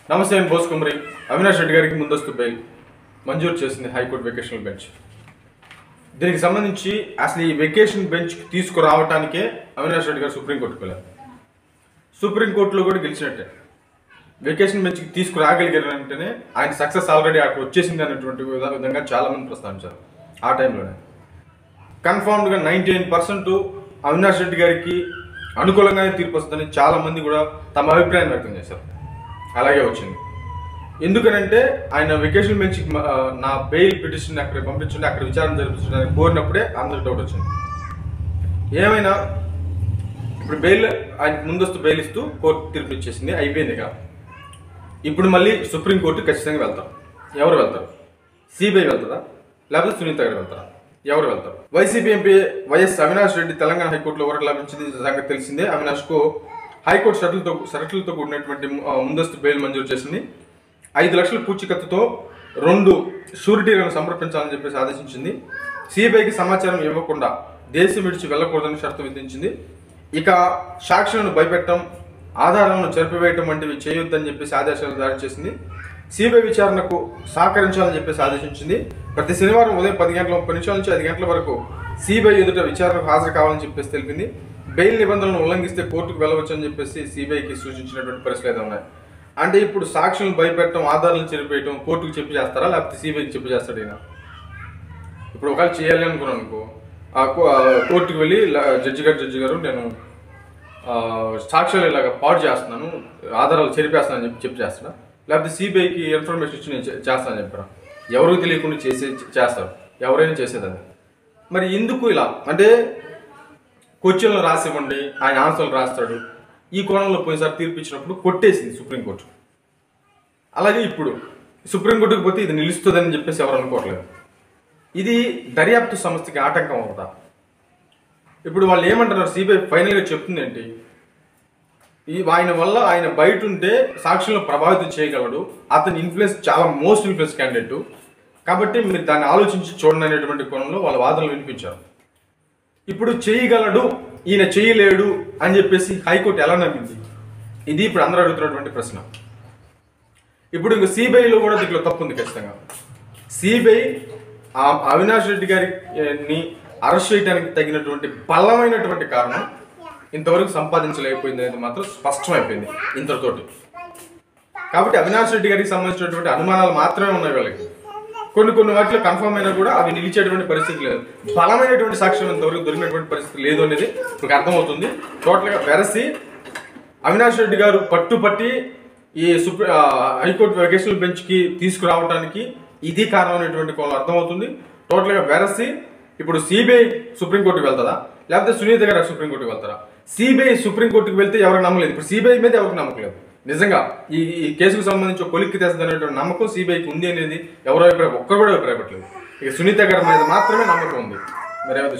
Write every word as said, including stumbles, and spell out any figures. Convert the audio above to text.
నమస్తే నేను బోస్ కొమ్మరి అవినాష్ రెడ్డి గారికి ముందస్తు బెయిల్ మంజూరు చేసింది హైకోర్టు వెకేషనల్ బెంచ్. దీనికి సంబంధించి అసలు ఈ వెకేషన్ బెంచ్ తీసుకురావటానికే అవినాష్ రెడ్డి గారు సుప్రీంకోర్టుకు వెళ్ళారు. సుప్రీంకోర్టులో కూడా గెలిచినట్టే. వెకేషన్ బెంచ్కి తీసుకురాగలిగారంటేనే ఆయన సక్సెస్ ఆల్రెడీ అక్కడ వచ్చేసింది అనేటువంటి విధంగా చాలామంది ప్రస్తావించారు. ఆ టైంలోనే కన్ఫర్మ్డ్గా ninety nine percent Avinash Reddy గారికి అనుకూలంగానే తీర్పు వస్తుందని చాలామంది కూడా తమ అభిప్రాయం వ్యక్తం చేశారు. అలాగే వచ్చింది. ఎందుకనంటే ఆయన వెకేషన్ బెంచ్ నా బెయిల్ పిటిషన్ అక్కడ పంపించండి, అక్కడ విచారణ జరిపించడానికి కోరినప్పుడే అందరికి డౌట్ వచ్చింది. ఏమైనా ఇప్పుడు బెయిల్ ఆయన ముందస్తు బెయిల్ ఇస్తూ కోర్టు తీర్పు ఇచ్చేసింది, అయిపోయింది. ఇక ఇప్పుడు మళ్ళీ సుప్రీంకోర్టు ఖచ్చితంగా వెళ్తారు. ఎవరు వెళ్తారు? సిబిఐ వెళ్తుందా లేకపోతే సునీత గారు వెళ్తారా? ఎవరు వెళ్తారు? YCP MP YS Avinash Reddy Telangana హైకోర్టులో ఊరట లభించింది సంగతి తెలిసిందే. అవినాష్కు హైకోర్టు షరతులతో షరతులతో కూడినటువంటి ముందస్తు బెయిల్ మంజూరు చేసింది. ఐదు లక్షల పూచీకత్తుతో రెండు షూరిటీలను సమర్పించాలని చెప్పేసి ఆదేశించింది. సిబిఐకి సమాచారం ఇవ్వకుండా దేశం విడిచి వెళ్లకూడదని షరతు విధించింది. ఇక సాక్షులను భయపెట్టడం, ఆధారాలను చెరిపివేయటం వంటివి చేయొద్దని చెప్పేసి ఆదేశాలు జారీ చేసింది. సిబిఐ విచారణకు సహకరించాలని చెప్పేసి ఆదేశించింది. ప్రతి శనివారం ఉదయం పది గంటల ముప్పై నిమిషాల నుంచి ఐదు గంటల వరకు సిబిఐ ఎదుట విచారణకు హాజరు కావాలని చెప్పేసి తెలిపింది. బెయిల్ నిబంధనలను ఉల్లంఘిస్తే కోర్టుకు వెళ్ళవచ్చు అని చెప్పేసి సిబిఐకి సూచించినటువంటి పరిస్థితులు అయితే ఉన్నాయి. అంటే ఇప్పుడు సాక్షులను భయపెట్టడం, ఆధారాలను చెరిపేయటం కోర్టుకు చెప్పి చేస్తారా లేకపోతే సిబిఐకి చెప్పి చేస్తాడు? ఈయన ఇప్పుడు ఒకవేళ చేయాలి అనుకున్నాను అనుకో, కోర్టుకు వెళ్ళి జడ్జి గారు జడ్జి గారు నేను సాక్ష్యాలు ఇలాగ పాడు చేస్తున్నాను, ఆధారాలు చెరిపేస్తానని చెప్పి చెప్పి చేస్తాడా? లేకపోతే సిబిఐకి ఇన్ఫర్మేషన్ ఇచ్చి నేను చేస్తానని చెప్పారా? ఎవరికి తెలియకుండా చేసే చేస్తారు, ఎవరైనా చేసేది అది. మరి ఎందుకు ఇలా అంటే క్వశ్చన్లు రాసివ్వండి, ఆయన ఆన్సర్లు రాస్తాడు. ఈ కోణంలో పోయినసారి తీర్పు ఇచ్చినప్పుడు కొట్టేసింది సుప్రీంకోర్టు. అలాగే ఇప్పుడు సుప్రీంకోర్టుకు పోతే ఇది నిలుస్తుందని చెప్పేసి ఎవరు అనుకోవట్లేదు. ఇది దర్యాప్తు సంస్థకి ఆటంకం అవుతా. ఇప్పుడు వాళ్ళు ఏమంటున్నారు? సిబిఐ ఫైనల్గా చెప్తుంది ఏంటి? ఈ ఆయన వల్ల ఆయన బయట ఉంటే సాక్షులను ప్రభావితం చేయగలడు, అతని ఇన్ఫ్లుయెన్స్ చాలా మోస్ట్ ఇన్ఫ్లుయెన్స్ క్యాండిడేట్, కాబట్టి మీరు దాన్ని ఆలోచించి చూడండి అనేటువంటి కోణంలో వాళ్ళ వాదనలు వినిపించారు. ఇప్పుడు చేయగలడు, ఈయన చేయలేడు అని చెప్పేసి హైకోర్టు ఎలా నమ్మింది? ఇది ఇప్పుడు అందరూ అడుగుతున్నటువంటి ప్రశ్న. ఇప్పుడు ఇంక సిబిఐలో కూడా దీంట్లో తప్పు ఉంది ఖచ్చితంగా. సిబిఐ అవినాష్ రెడ్డి గారిని అరెస్ట్ చేయడానికి తగినటువంటి బలమైనటువంటి కారణం ఇంతవరకు సంపాదించలేకపోయింది అనేది మాత్రం స్పష్టమైపోయింది ఇంతతోటి. కాబట్టి అవినాష్ రెడ్డి గారికి సంబంధించినటువంటి అనుమానాలు మాత్రమే ఉన్నాయి వాళ్ళకి. కొన్ని కొన్ని వాటిలో కన్ఫర్మ్ అయినా కూడా అవి నిలిచేటువంటి పరిస్థితి లేదు. బలమైనటువంటి సాక్ష్యం ఇంతవరకు దొరికినటువంటి పరిస్థితి లేదు అనేది మీకు అర్థమవుతుంది. టోటల్గా వెరసి అవినాష్ రెడ్డి గారు పట్టుపట్టి ఈ సుప్రీ హైకోర్టు వెకేషనల్ బెంచ్కి తీసుకురావడానికి ఇది కారణం అనేటువంటి కోణం అర్థమవుతుంది. టోటల్గా వెరసి ఇప్పుడు సిబిఐ సుప్రీంకోర్టుకు వెళ్తుందా లేకపోతే సునీత గారు సుప్రీంకోర్టుకు వెళ్తారా? సిబిఐ సుప్రీంకోర్టుకు వెళ్తే ఎవరికి నమ్మలేదు. ఇప్పుడు సిబిఐ మీద ఎవరికి నమ్మకం లేదు. నిజంగా ఈ ఈ కేసుకు సంబంధించి కొలిక్కి తెస్తుంది అనేటువంటి నమ్మకం సిబిఐకి ఉంది అనేది ఎవరో అభిప్రాయం ఒక్కరు కూడా అభిప్రాయపడలేదు. ఇక సునీత గారి మీద మాత్రమే నమ్మకం ఉంది. మరి